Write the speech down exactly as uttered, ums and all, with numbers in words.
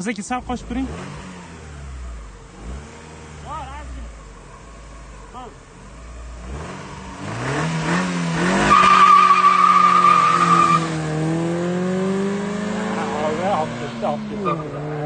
aka sal qochib turing. Oldi, olib ketdi, olib ketdi.